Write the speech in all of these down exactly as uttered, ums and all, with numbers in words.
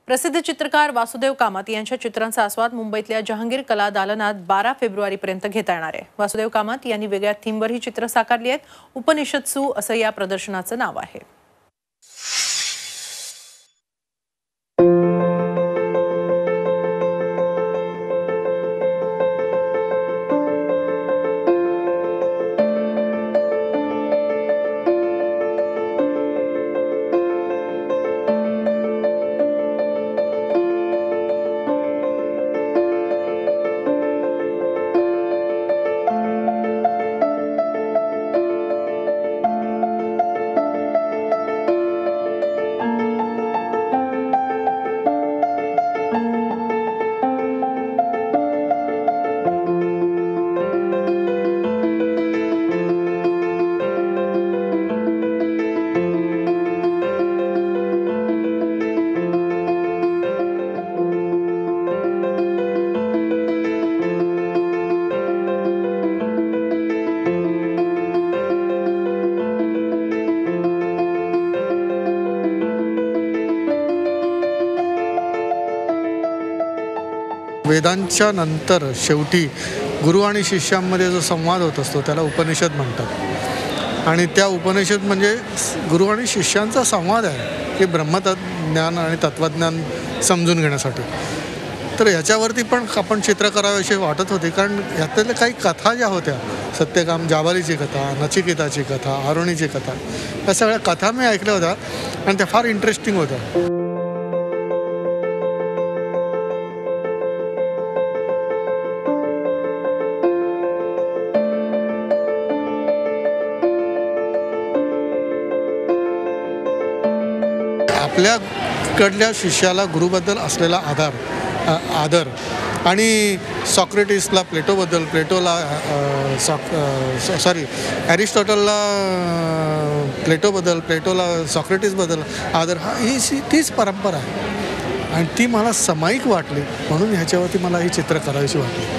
प्रसिद्ध चित्रकार वासुदेव कामत यांच्या चित्रांचा आस्वाद मुंबईतल्या जहांगीर कला दालनात बारा फेब्रुवारीपर्यंत घेता येणार आहे। वासुदेव कामत यांनी वेगळ्या थीमवर ही चित्र साकारली आहेत। उपनिषत्सू असं या प्रदर्शनाचं नाव आहे। वेदांच्या नंतर शेवटी गुरु आणि शिष्यांमध्ये जो संवाद होत असतो त्याला उपनिषद म्हणतात। आणि त्या उपनिषद म्हणजे गुरु आणि शिष्यांचा संवाद आहे की ब्रह्मज्ञान आणि तत्वज्ञान समजून घेण्यासाठी। तर ह्याच्यावरती पण आपण चित्र करावे वाटत होते, कारण ह्यातल्या काही कथा ज्या होत्या, सत्यकाम जाबालीची कथा, नचिकेताची कथा, आरुणीची कथा, या सगळ्या कथा मी ऐकल्या होत्या आणि त्या फार इंटरेस्टिंग होत्या। आपल्याकडल्या शिष्याला गुरुबद्दल असलेला आधार आदर आणि सॉक्रेटिसला प्लेटोबद्दल, प्लेटोला सॉ सॉरी ॲरिस्टॉटलला प्लेटोबद्दल, प्लेटोला सॉक्रेटिसबद्दल आदर, हा ही तीच परंपरा आहे आणि ती मला सामायिक वाटली, म्हणून ह्याच्यावरती मला ही चित्र करावीशी वाटली।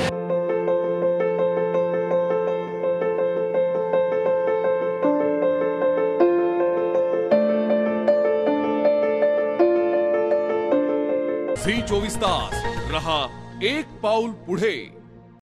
झी चोवीस तास रहा एक पाऊल पुढे।